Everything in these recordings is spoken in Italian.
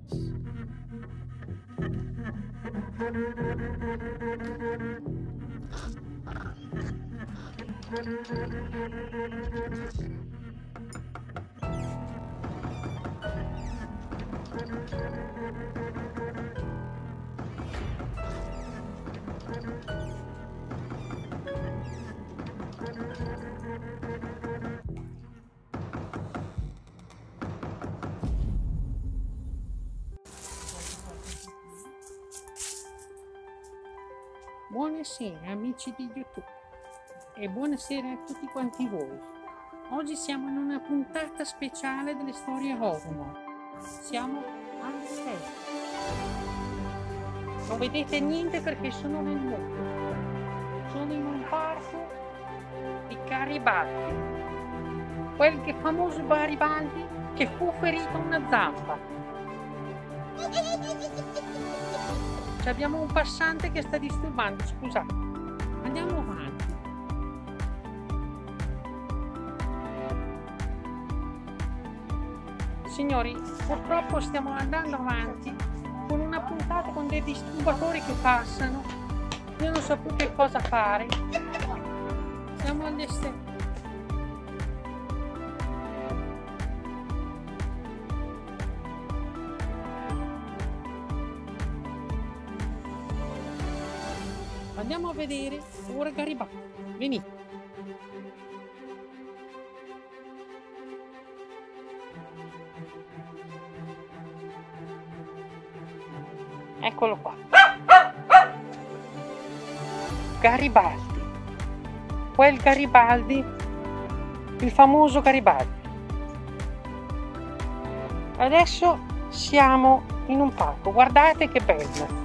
Buonasera amici di YouTube e buonasera a tutti quanti voi. Oggi siamo in una puntata speciale delle storie horror. Siamo al 6. Non vedete niente perché sono nel buio. Sono in un parco di Garibaldi. Quel che famoso Garibaldi che fu ferito a una zampa. Abbiamo un passante che sta disturbando, scusate. Andiamo avanti. Signori, purtroppo stiamo andando avanti con una puntata con dei disturbatori che passano. Io non so più che cosa fare. Siamo all'esterno. Andiamo a vedere ora Garibaldi. Venite. Eccolo qua. Garibaldi. Quel Garibaldi, il famoso Garibaldi. Adesso siamo in un parco. Guardate che bello.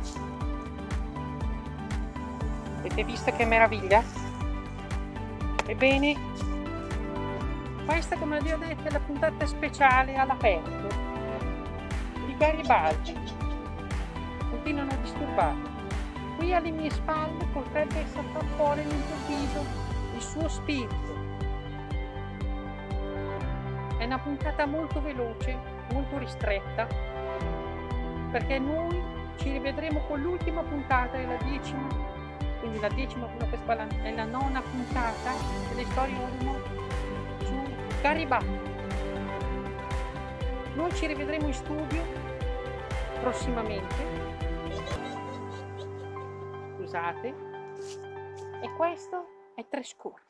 Avete visto che meraviglia? Ebbene, questa, come vi ho detto, è la puntata speciale all'aperto di Garibaldi. Continuano a disturbarmi. Qui alle mie spalle potrebbe saltare fuori all'improvviso il suo spirito. È una puntata molto veloce, molto ristretta, perché noi ci rivedremo con l'ultima puntata della 10ª. Quindi la 10ª è la 9ª puntata delle storie horror su Garibaldi. Noi ci rivedremo in studio prossimamente. Scusate. E questo è Trescore.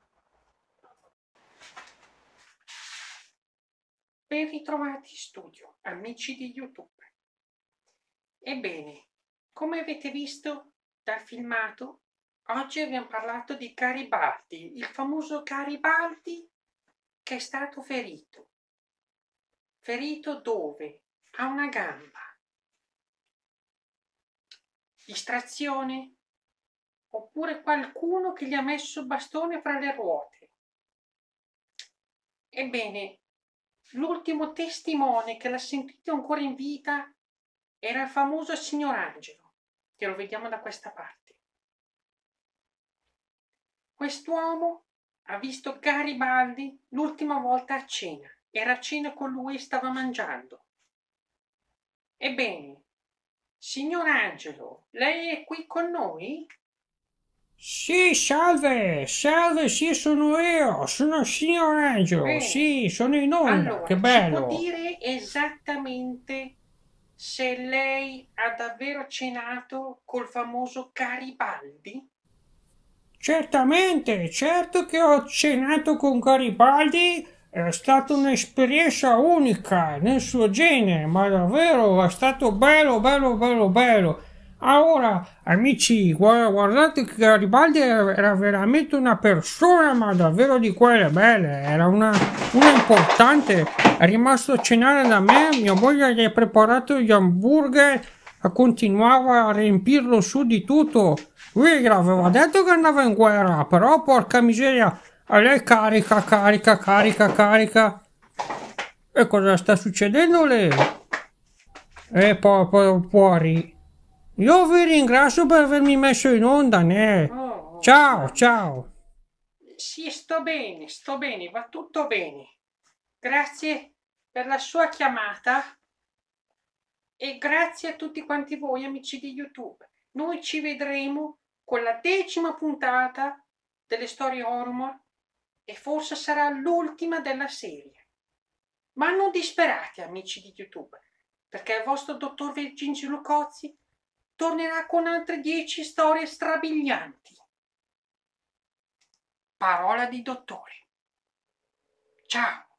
Ben ritrovati in studio, amici di YouTube. Ebbene, come avete visto dal filmato, oggi abbiamo parlato di Garibaldi, il famoso Garibaldi che è stato ferito. Ferito dove? A una gamba. Distrazione? Oppure qualcuno che gli ha messo il bastone fra le ruote? Ebbene, l'ultimo testimone che l'ha sentito ancora in vita era il famoso signor Angelo, che lo vediamo da questa parte. Quest'uomo ha visto Garibaldi l'ultima volta a cena. Era a cena con lui e stava mangiando. Ebbene, signor Angelo, lei è qui con noi? Sì, salve, salve, sì, sono io, sono il signor Angelo, Bene. sì, sono in onda, Allora, che ci bello. può dire esattamente se lei ha davvero cenato col famoso Garibaldi? Certamente, certo che ho cenato con Garibaldi, è stata un'esperienza unica nel suo genere, ma davvero è stato bello, bello, bello, bello. Ora, amici, guardate che Garibaldi era veramente una persona, ma davvero di quelle belle, era una importante, è rimasto a cenare da me, mia moglie gli ha preparato gli hamburger, continuava a riempirlo su di tutto. Lui gliel'aveva detto che andava in guerra, però porca miseria, a lei carica, carica, carica, carica. E cosa sta succedendo lì? E poi fuori. Io vi ringrazio per avermi messo in onda, né? Ciao, ciao. Sì, sto bene, va tutto bene. Grazie per la sua chiamata. E grazie a tutti quanti voi amici di YouTube. Noi ci vedremo con la 10ª puntata delle storie horror e forse sarà l'ultima della serie. Ma non disperate amici di YouTube, perché il vostro dottor Virgingio Lucozzi tornerà con altre 10 storie strabilianti. Parola di dottore. Ciao!